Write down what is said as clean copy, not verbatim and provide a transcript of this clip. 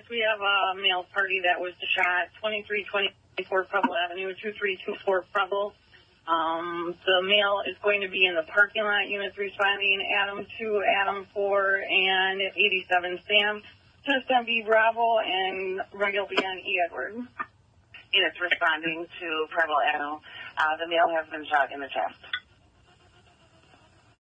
we have a male party that was shot, 2324 Preble Avenue, 2324 Preble. The male is going to be in the parking lot. Units responding, Adam 2, Adam 4, and 87 Sam. Test on B Bravo and regular B on E Edward. Units responding to Preble Ave. The male has been shot in the chest.